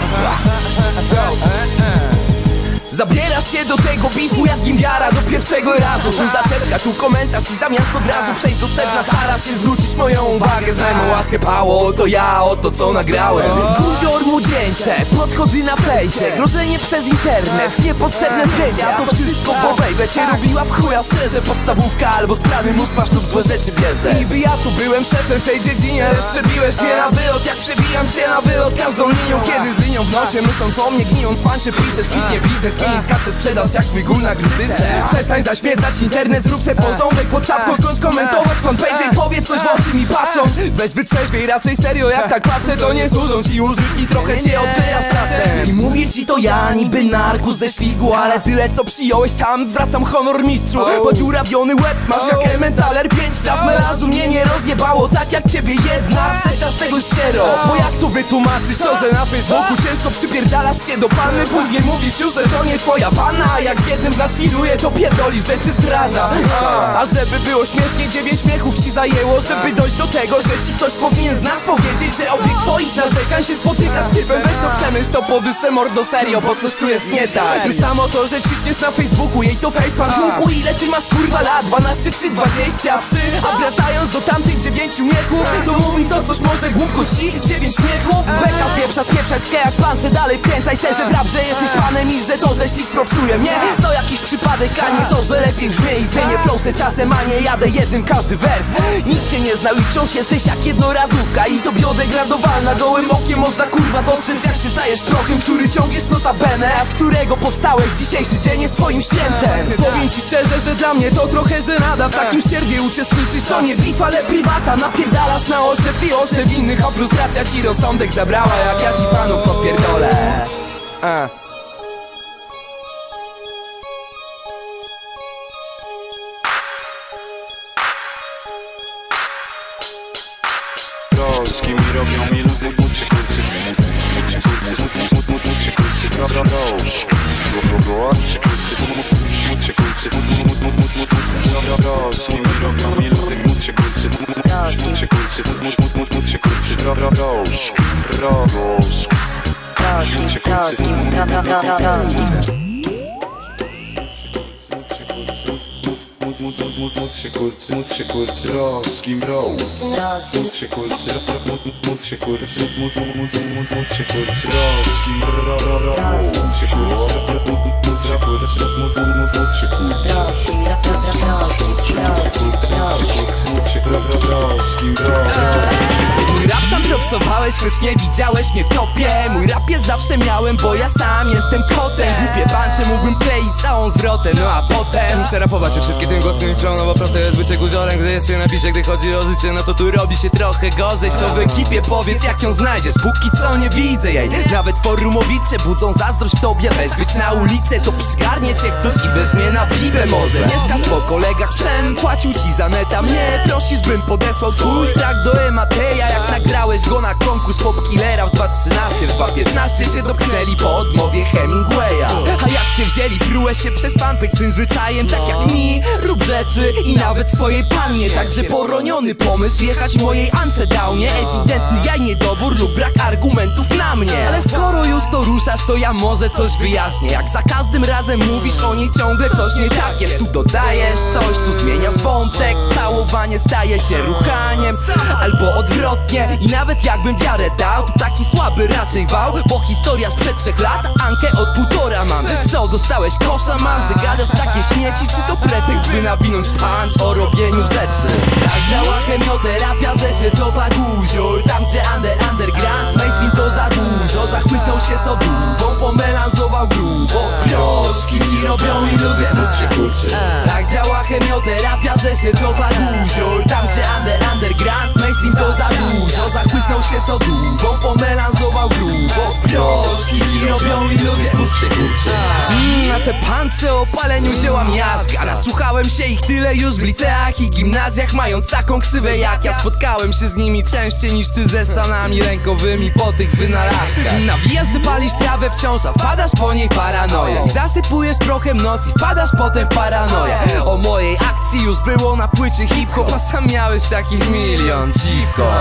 Zabierasz się do tego bifu jak gimbiara do pierwszego razu. Tu zaczepka, tu komentarz i zamiast od razu przejść do sedna starasz się zwrócić moją uwagę. Znaj mą łaskę, Pało, oto ja, oto co nagrałem. Guzior młodzieńcze, podchody na fejsie, grożenie przez internet, niepotrzebne zdjęcia. To wszystko, bo baby cię robiła w chuja szczerze. Podstawówka albo sprany mus, masz lub złe rzeczy bierzesz. Niby ja tu byłem szefem w tej dziedzinie, lecz przebiłeś mnie na wylot. Jak przebijam cię na wylot każdą linią, kiedy z linią w nosie myśląc o mnie, gnijąc pańcze piszesz, kwitnie biznes. I skaczesz, sprzedaż jak wygól na krytyce. Przestań zaśmiecać internet, zrób se porządek pod czapką. Skończ komentować fanpage i powiedz coś w oczy mi patrząc. Weź wytrzeźwiej, raczej serio, jak tak patrzę to nie służą ci użytki, trochę cię odklejasz czasem. I mówię ci to ja, niby narkus ze ślizgu, ale tyle co przyjąłeś sam, zwracam honor mistrzu. Podziurawiony łeb masz jak Emmentaler 5 lat. Melanżu mnie nie rozjebało tak jak ciebie jedna trzecia z tego ściero. Bo jak to wytłumaczyć to, że na Facebooku ciężko przypierdalasz się do panny, później mówisz już, że to nie twoja panna, a jak z jednym z nas filuje, to pierdolisz, że cię zdradza. A żeby było śmiesznie, 9 śmiechów ci zajęło, żeby dojść do tego, że ci ktoś powinien z nas powiedzieć, że obieg twoich narzekań się spotyka z typem. Weź to przemyśl, to powyższe mordo serio, bo coś tu jest nie tak. Już samo to, że ciśniesz na Facebooku, jej to facepalm tłuku. Ile ty masz kurwa lat? 12 czy 23? A wracając do tamtych 9 miechów, to mówi to coś może głupko ci 9 miechów. Beka spieprza, sklejać pancze, dalej wkręcaj se, że w rap, że jesteś panem i że to, że ścisk propsuje mnie, to jakiś przypadek, a nie to, że lepiej brzmię i zmienię flowsy czasem, a nie jadę jednym każdy wers. Nikt cię nie znał i wciąż jesteś jak jednorazówka i to biodegradowalna. Gołym okiem można kurwa dostrzec, jak się stajesz prochem, który ciągniesz notabene, a z którego powstałeś. Dzisiejszy dzień jest twoim świętem. Powiem ci szczerze, że dla mnie to trochę żenada. W takim ścierwie uczestniczyć to nie beef, ale prywata. Napierdalasz na oślep, ty oślep innych, a frustracja ci rozsądek zabrała, jak ja ci fanów podpierdolę. Z kimi robią mi luz, mus się kurczy, mus się kurczy, mus się kurczy, mus się kurczy, z kimi robią mi luz, mus się kurczy, mus się kurczy, mus się kurczy, mus się kurczy, mus się kurczy, kim roast, mus się kurczy, mus się kurczy, mus się kurczy, mus się kurczy, mus się Mój rap sam propsowałeś, choć nie widziałeś mnie w topie. Mój rap jest zawsze miałem, bo ja sam jestem kotem. Głupie pancze mógłbym kleić całą zwrotę, no a potem muszę rapować o wszystkie tym głosem i flow, no bo proste jest bycie guziorem. Gdy jest się na picie, gdy chodzi o życie, no to tu robi się trochę gorzej. Co w ekipie powiedz, jak ją znajdziesz? Póki co nie widzę jej. Nawet forumowicze budzą zazdrość w tobie. Weź być na ulicę, to przygarnie cię ktoś i weźmie na piwę może. Mieszkasz po kolegach, płacił ci za neta. Mnie prosisz, bym podesłał twój track do Emateja. Jak nagrałeś go na konkurs Popkillera w 2013, w 2015 cię dopchnęli po odmowie Hemingwaya. A jak cię wzięli, prułeś się przez fanpage swym zwyczajem, tak jak mi. Rób rzeczy i nawet swojej pannie. Także poroniony pomysł jechać mojej ancedownie. Ewidentny jaj niedobór lub brak argumentów na mnie. Ale skoro już to ruszasz, to ja może coś wyjaśnię. Jak za każdym razem mówisz o niej ciągle coś nie tak jest. Tu dodajesz coś, tu zmieniasz wątek. Całowanie staje się ruchaniem, albo odwrotnie. I nawet jakbym wiarę dał, to taki słaby raczej wał, bo historia sprzed 3 lat, Ankę od 1,5 mam. Co, dostałeś kosza, man, że gadasz takie śmieci? Czy to pretekst, by nawinąć punch o robieniu rzeczy? Tak działa chemioterapia, że się cofa guzior. Tam gdzie underground, mainstream to za dużo. Zachłysnął się sodówą, pomelanżował grubo. Proszki ci robią iluzję, mózg się kurczy. Tak działa chemioterapia, że się cofa guzior. Tam gdzie underground, mainstream to za dużo. Zachłysnął się sodówą, pomelanżował grubo. Proszki ci robią iluzję, mózg się kurczy. A te pancze o paleniu zioła miazga. Nasłuchałem się ich tyle już w liceach i gimnazjach, mając taką ksywę jak ja. Spotkałem się z nimi częściej niż ty ze stanami rękowymi po tych wynalazkach. Nawijasz, że palisz trawę wciąż, a wpadasz po niej paranoję. I zasypujesz prochem nos i wpadasz potem w paranoję. O mojej akcji już było na płycie hip-hop, a sam miałeś takich milion, dziwko.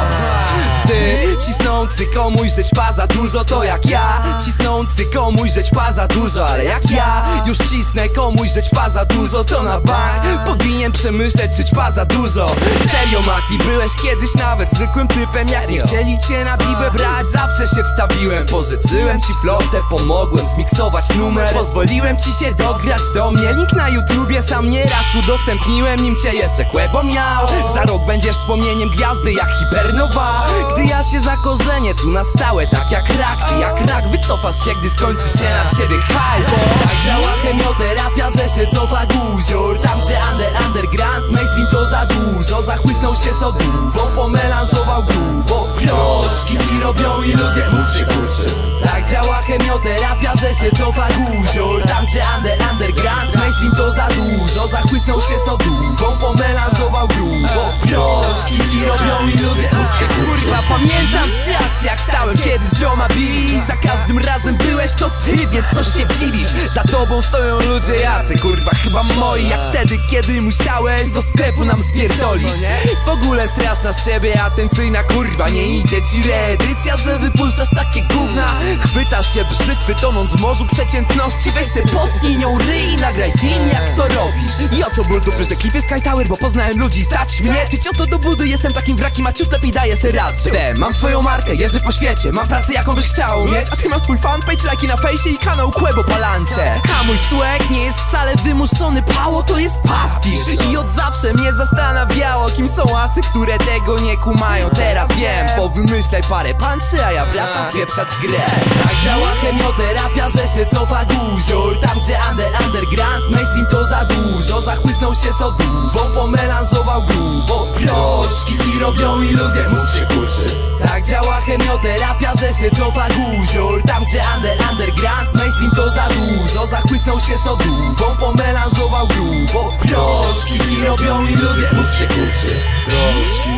Ty, cisnący komuś, że ćpa za dużo, to jak ja. Cisnący komuś, że ćpa za dużo, ale jak ja już cisnę komuś, że ćpa za dużo, to na bank powinien przemyśleć, czy ćpa za dużo. Serio, Mati, byłeś kiedyś nawet zwykłym typem. Jak nie chcieli cię na bibę brać, zawsze się wstawiłem. Pożyczyłem ci flotę, pomogłem zmiksować numer, pozwoliłem ci się dograć do mnie. Link na YouTubie sam nieraz udostępniłem, nim cię jeszcze Kłebo miał. Za rok będziesz wspomnieniem gwiazdy jak Hipernowa. Gdy ja się zakorzenię tu na stałe, tak jak rak. Ty jak rak wycofasz się, gdy skończy się na ciebie hype. Tak działa chemioterapia, że się cofa guzior. Tam gdzie underground, mainstream to za dużo. Zachłysnął się sodówą, pomelanżował grubo. Proszki ci robią iluzję, mózg się kurczy. Tak działa chemioterapia, że się cofa guzior. Tam gdzie underground, mainstream to za dużo. Zachłysnął się sodówą, pomelanżował grubo. Proszki ci robią iluzję, mózg się kurczy. Kurwa, pamiętam trzy akcje, jak stałem kiedyś z zioma bili. Za każdym razem byłeś to ty, więc coś się dziwisz. Za tobą stoją ludzie jacy, kurwa, chyba moi. Jak wtedy, kiedy musiałeś do sklepu nam spierdolić. W ogóle straszna z ciebie atencyjna, kurwa, nie idzie ci reedycja, że wypuszczasz takie gówna. Chwytasz się brzytwy, tonąc w morzu przeciętności. Weź se potnij nią ryj i nagraj film, jak to robisz. I o co ból dupy, że klip jest Sky Tower, bo poznałem ludzi, stać mnie. Ty ciąto do budy, jestem takim wrakiem, a ciut lepiej daję se radę. Mam swoją markę, jeżdżę po świecie, mam pracę jaką byś chciał mieć. A ty masz swój fanpage, lajki na fejsie i kanał Kłebo Palancie. A mój słek nie jest wcale wymuszony, pało to jest pastisz. I od zawsze mnie zastanawiało, kim są asy, które tego nie kumają. Teraz wiem, powymyślaj parę punczy, a ja wracam pieprzać grę. Tak działa chemioterapia, że się cofa guzior. Tam gdzie underground, mainstream to za dużo. Zachłysnął się sodówą, pomelanżował grubo. Proszki ci robią iluzję, mózg się kurczy. Tak działa chemioterapia, że się cofa guzior. Tam gdzie underground, mainstream to za dużo. Zachłysnął się sodówą, pomelanżował grubo. Proszki ci robią iluzję, mózg się kurczy. Proszki,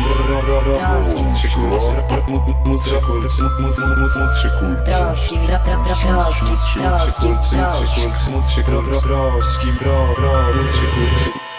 mózg się kurczy. Mózg się kurczy. Mózg się kurczy. Proszki, proszki, proszki. Mózg się kurczy. Mózg się kurczy. Mózg się kurczy. Proszki, mózg się kurczy.